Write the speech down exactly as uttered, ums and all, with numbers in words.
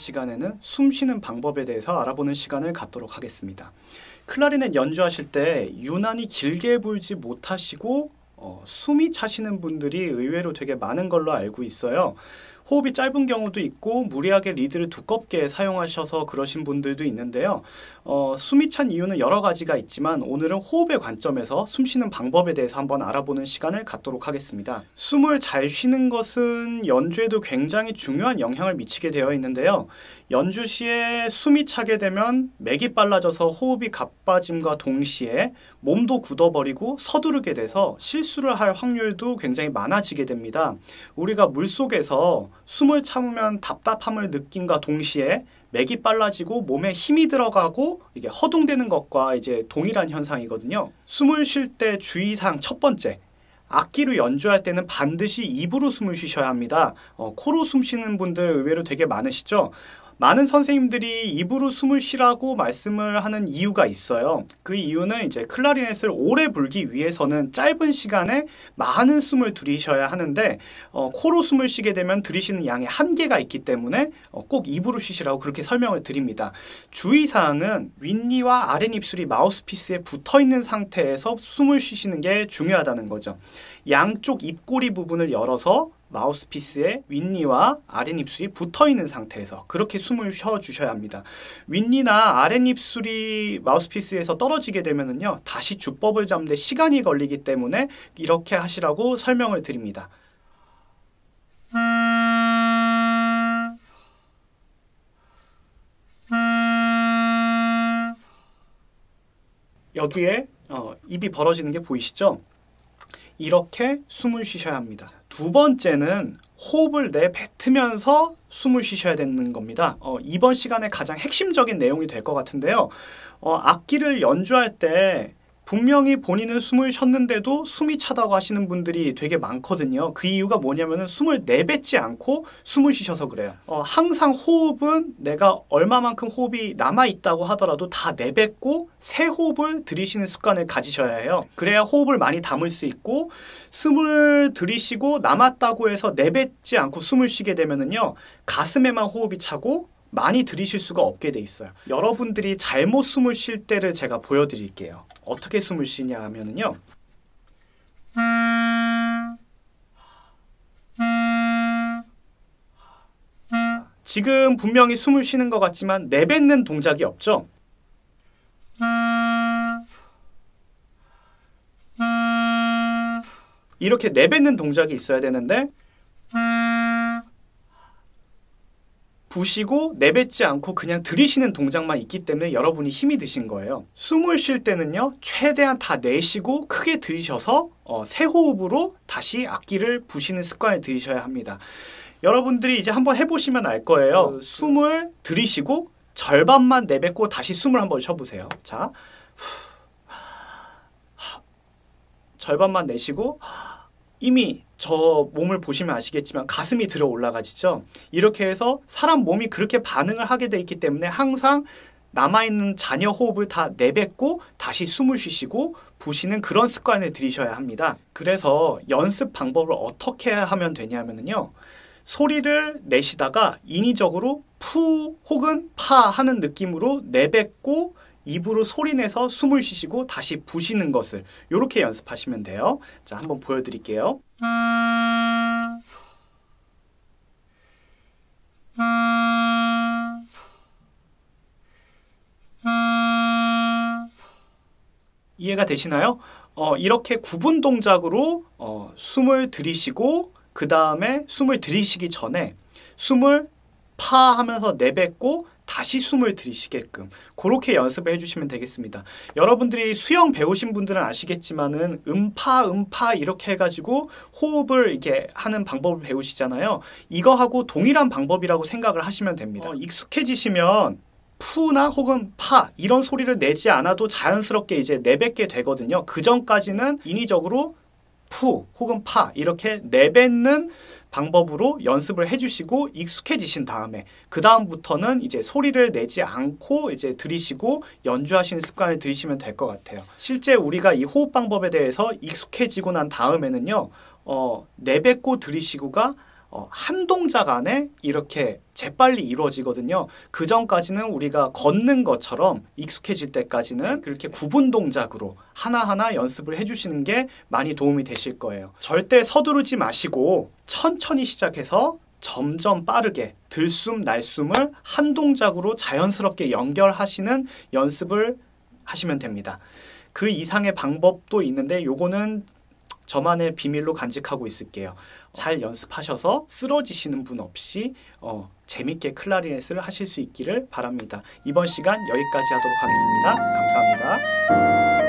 시간에는 숨 쉬는 방법에 대해서 알아보는 시간을 갖도록 하겠습니다. 클라리넷 연주하실 때 유난히 길게 불지 못하시고 어, 숨이 차시는 분들이 의외로 되게 많은 걸로 알고 있어요. 호흡이 짧은 경우도 있고 무리하게 리드를 두껍게 사용하셔서 그러신 분들도 있는데요. 어, 숨이 찬 이유는 여러 가지가 있지만 오늘은 호흡의 관점에서 숨 쉬는 방법에 대해서 한번 알아보는 시간을 갖도록 하겠습니다. 숨을 잘 쉬는 것은 연주에도 굉장히 중요한 영향을 미치게 되어 있는데요. 연주 시에 숨이 차게 되면 맥이 빨라져서 호흡이 가빠짐과 동시에 몸도 굳어버리고 서두르게 돼서 실수를 할 확률도 굉장히 많아지게 됩니다. 우리가 물속에서 숨을 참으면 답답함을 느낀과 동시에 맥이 빨라지고 몸에 힘이 들어가고 이게 허둥대는 것과 이제 동일한 현상이거든요. 숨을 쉴 때 주의사항 첫 번째, 악기로 연주할 때는 반드시 입으로 숨을 쉬셔야 합니다. 어, 코로 숨 쉬는 분들 의외로 되게 많으시죠? 많은 선생님들이 입으로 숨을 쉬라고 말씀을 하는 이유가 있어요. 그 이유는 이제 클라리넷을 오래 불기 위해서는 짧은 시간에 많은 숨을 들이셔야 하는데 어, 코로 숨을 쉬게 되면 들이쉬는 양에 한계가 있기 때문에 어, 꼭 입으로 쉬시라고 그렇게 설명을 드립니다. 주의사항은 윗니와 아랫입술이 마우스피스에 붙어있는 상태에서 숨을 쉬시는 게 중요하다는 거죠. 양쪽 입꼬리 부분을 열어서 마우스피스에 윗니와 아랫입술이 붙어있는 상태에서 그렇게 숨을 쉬어주셔야 합니다. 윗니나 아랫입술이 마우스피스에서 떨어지게 되면은요, 다시 주법을 잡는데 시간이 걸리기 때문에 이렇게 하시라고 설명을 드립니다. 여기에 어, 입이 벌어지는 게 보이시죠? 이렇게 숨을 쉬셔야 합니다. 두 번째는 호흡을 내뱉으면서 숨을 쉬셔야 되는 겁니다. 어, 이번 시간에 가장 핵심적인 내용이 될 것 같은데요. 어, 악기를 연주할 때 분명히 본인은 숨을 쉬었는데도 숨이 차다고 하시는 분들이 되게 많거든요. 그 이유가 뭐냐면은 숨을 내뱉지 않고 숨을 쉬셔서 그래요. 어, 항상 호흡은 내가 얼마만큼 호흡이 남아있다고 하더라도 다 내뱉고 새 호흡을 들이쉬는 습관을 가지셔야 해요. 그래야 호흡을 많이 담을 수 있고, 숨을 들이쉬고 남았다고 해서 내뱉지 않고 숨을 쉬게 되면은요, 가슴에만 호흡이 차고 많이 들이쉴 수가 없게 돼 있어요. 여러분들이 잘못 숨을 쉴 때를 제가 보여드릴게요. 어떻게 숨을 쉬냐 하면은요, 지금 분명히 숨을 쉬는 것 같지만 내뱉는 동작이 없죠? 이렇게 내뱉는 동작이 있어야 되는데 부시고 내뱉지 않고 그냥 들이쉬는 동작만 있기 때문에 여러분이 힘이 드신 거예요. 숨을 쉴 때는요, 최대한 다 내쉬고 크게 들이셔서 어, 새 호흡으로 다시 악기를 부시는 습관을 들이셔야 합니다. 여러분들이 이제 한번 해보시면 알 거예요. 그, 숨을 들이쉬고 절반만 내뱉고 다시 숨을 한번 쉬어보세요. 자, 절반만 내쉬고, 이미 저 몸을 보시면 아시겠지만 가슴이 들어 올라가지죠. 이렇게 해서 사람 몸이 그렇게 반응을 하게 돼 있기 때문에 항상 남아있는 잔여 호흡을 다 내뱉고 다시 숨을 쉬시고 부시는 그런 습관을 들이셔야 합니다. 그래서 연습 방법을 어떻게 하면 되냐면요, 소리를 내쉬다가 인위적으로 푸 혹은 파 하는 느낌으로 내뱉고 입으로 소리내서 숨을 쉬시고 다시 부시는 것을 이렇게 연습하시면 돼요. 자, 한번 보여드릴게요. 이해가 되시나요? 어, 이렇게 구분 동작으로 어, 숨을 들이쉬고 그 다음에 숨을 들이쉬기 전에 숨을 파 하면서 내뱉고 다시 숨을 들이쉬게끔 그렇게 연습을 해주시면 되겠습니다. 여러분들이 수영 배우신 분들은 아시겠지만은 음파 음파 이렇게 해가지고 호흡을 이렇게 하는 방법을 배우시잖아요. 이거하고 동일한 방법이라고 생각을 하시면 됩니다. 어, 익숙해지시면 푸나 혹은 파 이런 소리를 내지 않아도 자연스럽게 이제 내뱉게 되거든요. 그 전까지는 인위적으로 푸 혹은 파 이렇게 내뱉는 방법으로 연습을 해주시고 익숙해지신 다음에 그 다음부터는 이제 소리를 내지 않고 이제 들이쉬고 연주하시는 습관을 들이시면 될 것 같아요. 실제 우리가 이 호흡 방법에 대해서 익숙해지고 난 다음에는요, 어, 내뱉고 들이쉬고가 어, 한 동작 안에 이렇게 재빨리 이루어지거든요. 그 전까지는 우리가 걷는 것처럼 익숙해질 때까지는 그렇게 구분 동작으로 하나하나 연습을 해주시는 게 많이 도움이 되실 거예요. 절대 서두르지 마시고 천천히 시작해서 점점 빠르게 들숨 날숨을 한 동작으로 자연스럽게 연결하시는 연습을 하시면 됩니다. 그 이상의 방법도 있는데 요거는 저만의 비밀로 간직하고 있을게요. 잘 연습하셔서 쓰러지시는 분 없이 어, 재밌게 클라리넷을 하실 수 있기를 바랍니다. 이번 시간 여기까지 하도록 하겠습니다. 감사합니다.